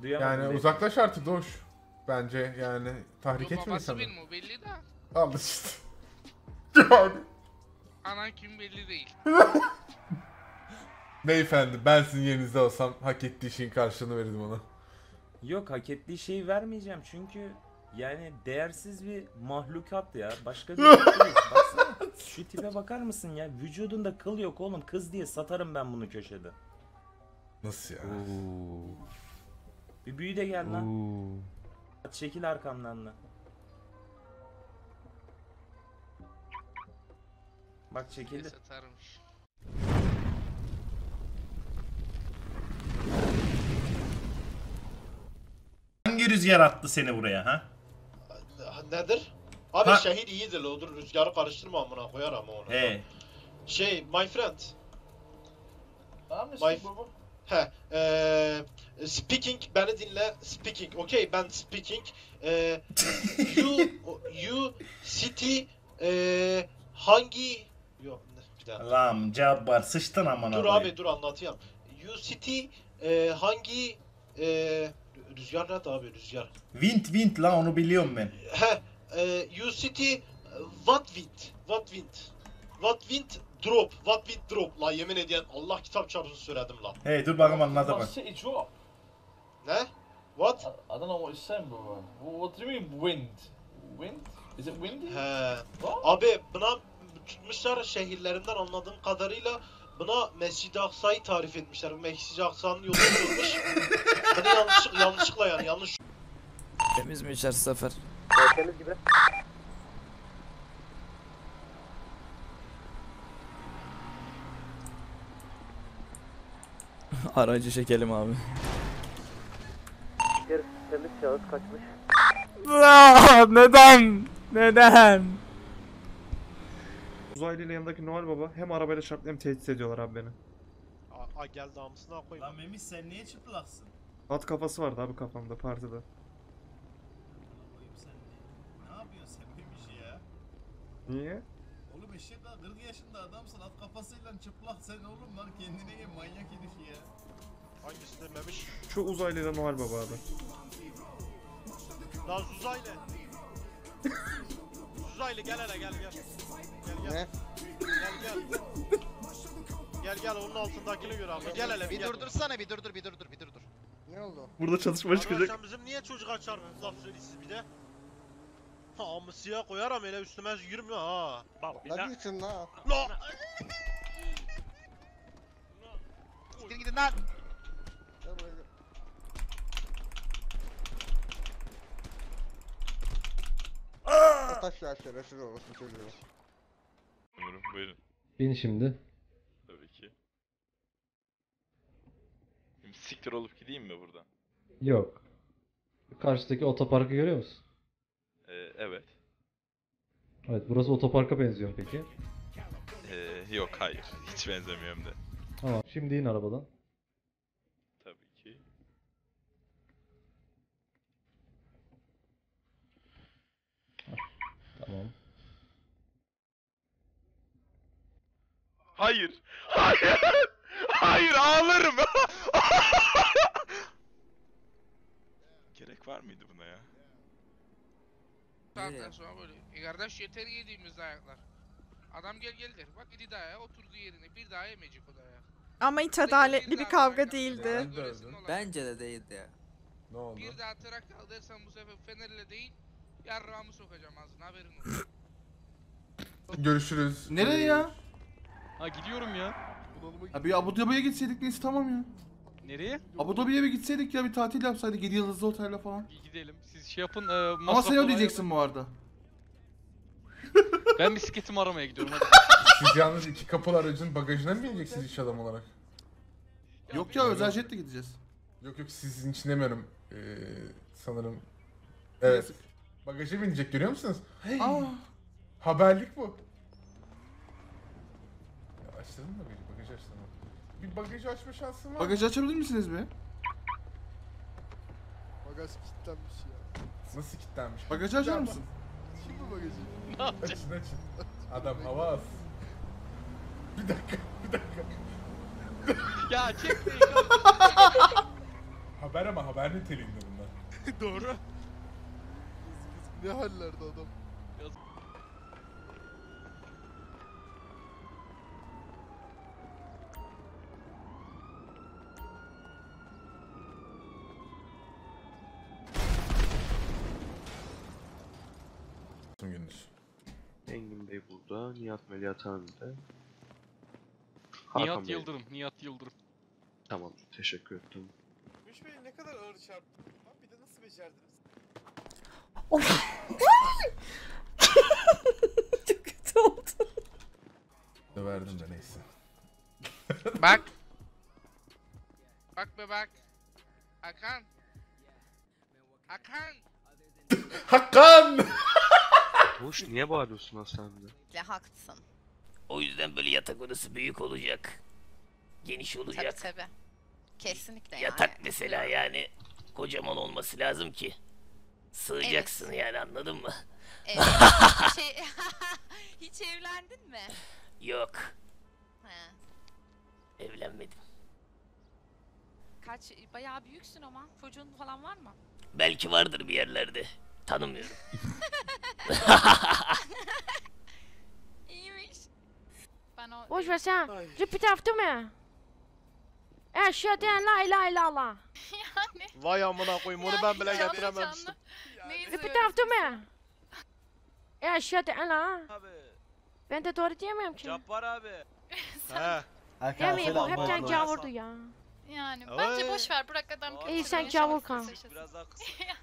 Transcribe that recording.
Yani uzaklaş artık Doğuş. Bence yani tahrik etme Babası insanı. benim o belli de. Al işte. Yani. Anan kim belli değil. Beyefendi ben sizin yerinizde olsam hak ettiği şeyin karşılığını verirdim ona. Yok, hak ettiği şeyi vermeyeceğim çünkü yani değersiz bir mahlukat ya. Başka bir şey değil. Baksana şu tipe bakar mısın ya? Vücudunda kıl yok oğlum. Kız diye satarım ben bunu köşede. Nasıl ya? Bir büyü de gel lan. Çekil arkamdan da. Bak çekildi. Satarmış. Hangi rüzgar attı seni buraya ha? Nedir? Abi Ha. şehir iyidir la, odur rüzgarı karıştırma amına koyar ama onu. He. Şey, my friend. My... Speaking, beni dinle. Speaking, okay, ben speaking. You city hangi... Yok, bir daha. Lan Cabbar sıçtın amına Dur koyayım. abi, dur anlatayım. You city hangi... Rüzgar nerede abi, rüzgar? Wind lan onu biliyorum ben. You city what wind drop la, yemin ediyen Allah kitap çarpsın söyledim la. Hey dur bakalım anladı bak. City drop. Ne? What? I don't know what you're saying, bro. What do you mean wind? Wind? Is it windy? He. What? Abi buna tutmuşlar şehirlerinden anladığım kadarıyla, buna Mescid-i Aksa'yı tarif etmişler. Mescid-i Aksa'nın yolu kırılmış. Bunu yanlışlıkla yani yanlış. Temiz mi içerisi Zafer? Temiz gibi. Aracı çekelim abi. İçerisi temiz, şahıs kaçmış. Neden? Neden? Uzaylı ile yanındaki Noel Baba hem arabayla çarptı hem tehdit ediyorlar abi beni. Gel damısına koyma. Lan Memiş sen niye çıplaksın? At kafası vardı abi kafamda partide. Koyayım sen ne yapıyorsun sen Memiş ya? Niye? Oğlum eşek daha 40 yaşında adamsın, at kafasıyla çıplak sen oğlum lan, kendine gel manyak herif ya. Hangisi dememiş? Şu uzaylı ile Noel Baba abi. Lan Zuzaylı. Zuzaylı gel hele, gel. Gel. Ne? Gel onun altındakini gör abi. Gel hele Bir gel. durdursana, bir durdur. Ne oldu? Burada çatışma çıkacak. Sen bizim niye çocuğa çarpıp laf söylüyorsunuz bir de? Ha, amısıya koyarım hele, üstüme yürüme ha. Ne diyorsun la? La! Siktir gidin lan. Gel buraya gel. Ataş ya, şerefsiz olmasın çocuğu. Buyurun. Bin şimdi. Tabii ki. Şimdi siktir olup gideyim mi buradan? Yok. Karşıdaki otoparkı görüyor musun? Evet. Evet, burası otoparka benziyor peki. Yok hayır. Hiç benzemiyorum de. Tamam. Şimdi in arabadan. Tabii ki. Tamam. Hayır. Hayır ağlarım. Gerek var mıydı buna ya? Saatten sonra böyle. Kardeş yeter yediğimiz ayaklar. Adam gel der. Bak gidi daha oturduğu yerine bir daha yemeyecek o da ya. Ama hiç adaletli bir kavga değildi. Bence de değildi ya. Ne oldu? Bir daha tırak al dersen bu sefer Fener'le değil, yarrağımı sokacağım ağzına, haberin olsun. Görüşürüz. Nereye ya? Ha gidiyorum ya. Abi Abu Dhabi'ye gitseydik neyse, tamam ya. Nereye? Abu Dhabi'ye bir gitseydik ya, bir tatil yapsaydık 7 yıldızlı otelle falan. Gidelim. Siz şey yapın. Ama sen ödeyeceksin bu arada. Ben bisikletimi aramaya gidiyorum hadi. Siz yalnız iki kapılı aracın bagajına mı bineceksiniz iş adam olarak? Yok ya, özel jetle gideceğiz. Yok sizin için demiyorum. Sanırım. Evet. Bagaja binecek, görüyor musunuz? Aa. Haberlik bu. Ya açtırdın mı bagajı? Bagajı açtın mı? Bir bagajı açma şansın var mı? Bagajı açabilir misiniz be? Bagaj kilitlenmiş ya. Nasıl kilitlenmiş? Bagajı açar mısın? Kim bu bagajı? Açın. Adam hava az. Bir dakika. Ya çekmeyin. Haber ama haber niteliğinde bunlar. Doğru. Ne hallerde adam. Gündüz. Engin Bey burada, Nihat Melihathane'de. Nihat Yıldırım, Nihat Yıldırım. Tamam, teşekkür ettim. Gümüş Bey ne kadar ağır çarptı. Lan bir de nasıl becerdiniz? Çok kötü oldu. Verdim de neyse. Bak. Bak be bak. Hakan. Hakan. Hakan! Hoş, niye bağırıyorsun hastanede? Ya haklısın. O yüzden böyle yatak odası büyük olacak. Geniş olacak. Tabii. Kesinlikle Yatak mesela yani kocaman olması lazım ki. Sığacaksın yani, anladın mı? Evet. Hiç evlendin mi? Yok. He. Evlenmedim. Bayağı büyüksün ama. Çocuğun falan var mı? Belki vardır bir yerlerde. Tanımıyorum. İyiymiş. Ben o... Boş ver sen. Repeat after me. Eşhedü en la ilahe illallah. Yani. Vay amına koyayım onu ben bile getirememiştim. Repeat after me. Eşhedü en la. Ben de doğru diyemiyorum ki. Cabbar abi. He. Demeyeyim bu hep can gavurdu ya. Yani bence boş ver bırak adam İyi sen gavur kal. Biraz daha kısa.